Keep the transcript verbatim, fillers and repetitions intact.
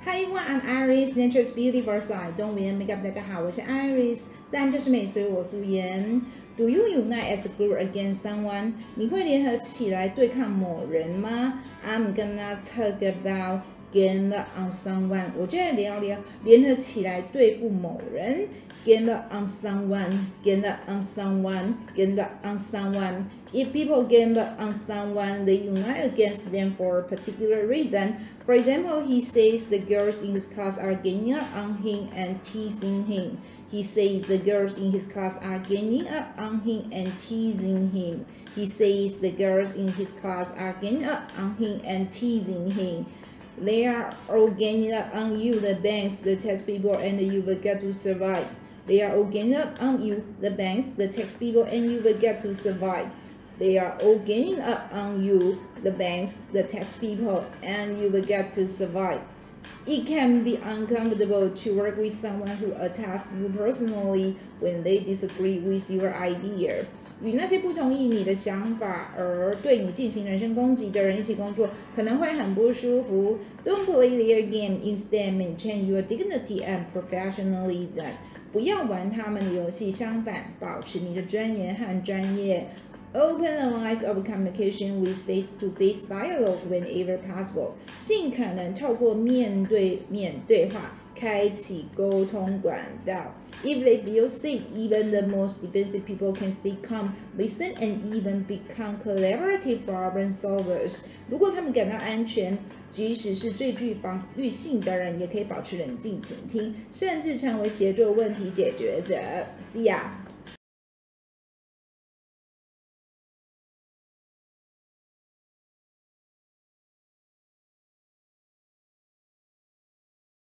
Hi everyone, I'm Iris. Nature's beautiful side. Don't wear makeup. 大家好，我是 Iris。自然就是美，所以我素颜。Do you unite as a group against someone? 你会联合起来对抗某人吗 ？I'm gonna talk about gang up on someone. 我就来聊聊联合起来对付某人。Gang up on someone, gang up on someone, gang up on someone. If people gang up on someone, they unite against them for a particular reason. For example, he says the girls in his class are ganging up on him and teasing him. He says the girls in his class are ganging up on him and teasing him. He says the girls in his class are ganging up on him and teasing him. They are all ganging up on you, the banks, the tax people, and you will get to survive. They are all ganging up on you, the banks, the tax people, and you will get to survive. They are all ganging up on you, the banks, the tax people, and you will get to survive. It can be uncomfortable to work with someone who attacks you personally when they disagree with your idea. 与那些不同意你的想法而对你进行人身攻击的人一起工作，可能会很不舒服。Don't play their game. Instead, maintain your dignity and professionalism. 不要玩他们的游戏，相反，保持你的尊严和专业。Open the lines of communication with face-to-face dialogue whenever possible. 尽可能透过面对面对话，开启沟通管道。If they feel safe, even the most defensive people can stay calm, listen, and even become collaborative problem solvers. 如果他们感到安全，即使是最具防御性的人，也可以保持冷静倾听，甚至成为协作问题解决者。See ya.